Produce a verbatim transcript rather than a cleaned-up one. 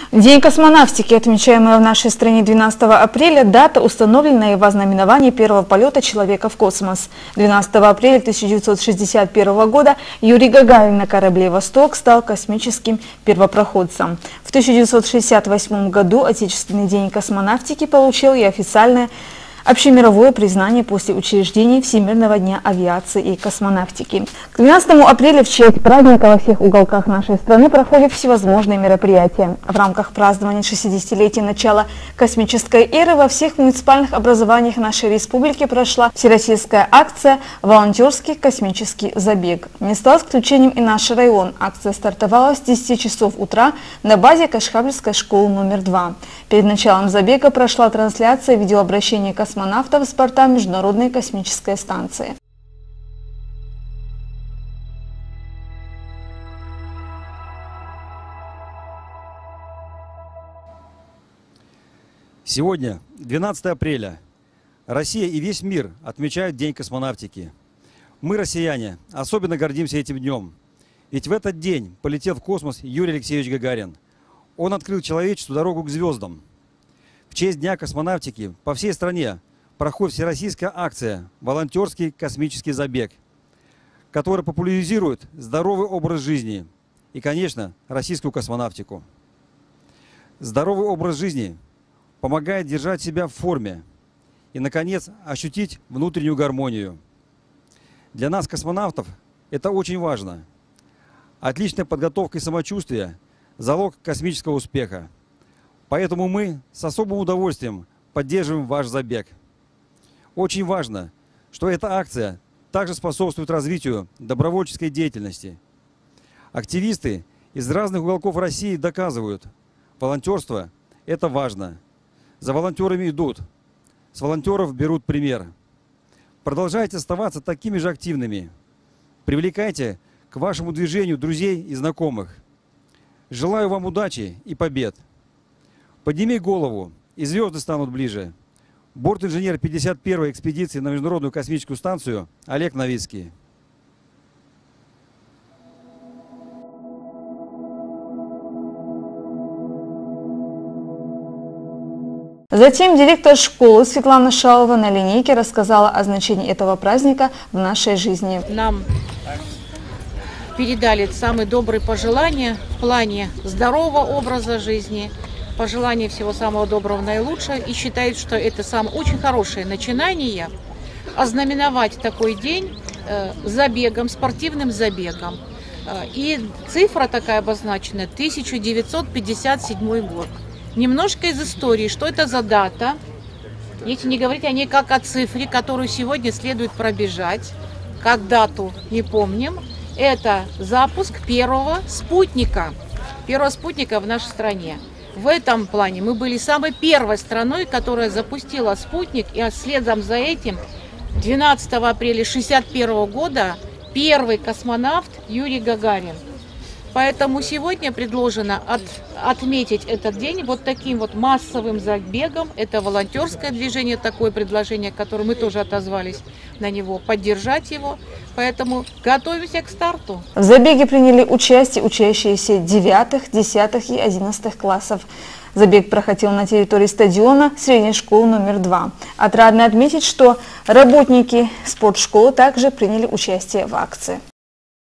День космонавтики, отмечаемый в нашей стране двенадцатого апреля, дата, установленная во знаменовании первого полета человека в космос. двенадцатого апреля тысяча девятьсот шестьдесят первого года Юрий Гагарин на корабле «Восток» стал космическим первопроходцем. В тысяча девятьсот шестьдесят восьмом году Отечественный день космонавтики получил и официальное общемировое признание после учреждения Всемирного дня авиации и космонавтики. К двенадцатому апреля в честь праздника во всех уголках нашей страны проходят всевозможные мероприятия. В рамках празднования шестидесятилетия начала космической эры во всех муниципальных образованиях нашей республики прошла всероссийская акция «Волонтерский космический забег». Не стал исключением и наш район. Акция стартовала с десяти часов утра на базе Кашхабльской школы номер два. Перед началом забега прошла трансляция видеообращения космонавтов с борта Международной космической станции. Сегодня, двенадцатого апреля, Россия и весь мир отмечают День космонавтики. Мы, россияне, особенно гордимся этим днем. Ведь в этот день полетел в космос Юрий Алексеевич Гагарин. Он открыл человечеству дорогу к звездам. В честь Дня космонавтики по всей стране проходит всероссийская акция «Волонтерский космический забег», которая популяризирует здоровый образ жизни и, конечно, российскую космонавтику. Здоровый образ жизни помогает держать себя в форме и, наконец, ощутить внутреннюю гармонию. Для нас, космонавтов, это очень важно. Отличная подготовка и самочувствие – залог космического успеха. Поэтому мы с особым удовольствием поддерживаем ваш забег. Очень важно, что эта акция также способствует развитию добровольческой деятельности. Активисты из разных уголков России доказывают, волонтерство – это важно. За волонтерами идут, с волонтеров берут пример. Продолжайте оставаться такими же активными. Привлекайте к вашему движению друзей и знакомых. Желаю вам удачи и побед. Подними голову, и звезды станут ближе. Борт-инженер пятьдесят первой экспедиции на Международную космическую станцию Олег Новицкий. Затем директор школы Светлана Шалова на линейке рассказала о значении этого праздника в нашей жизни. Нам передали самые добрые пожелания в плане здорового образа жизни, пожелания всего самого доброго, наилучшего, и считают, что это самое очень хорошее начинание ознаменовать такой день э, забегом, спортивным забегом. Э, и цифра такая обозначена – тысяча девятьсот пятьдесят седьмой год. Немножко из истории, что это за дата, если не говорить о ней как о цифре, которую сегодня следует пробежать, как дату не помним, это запуск первого спутника, первого спутника в нашей стране. В этом плане мы были самой первой страной, которая запустила спутник, и следом за этим двенадцатого апреля шестьдесят первого года первый космонавт Юрий Гагарин. Поэтому сегодня предложено от, отметить этот день вот таким вот массовым забегом. Это волонтерское движение, такое предложение, которое мы тоже отозвались на него, поддержать его. Поэтому готовимся к старту. В забеге приняли участие учащиеся девятых, десятых и одиннадцатых классов. Забег проходил на территории стадиона средней школы номер два. Отрадно отметить, что работники спортшколы также приняли участие в акции.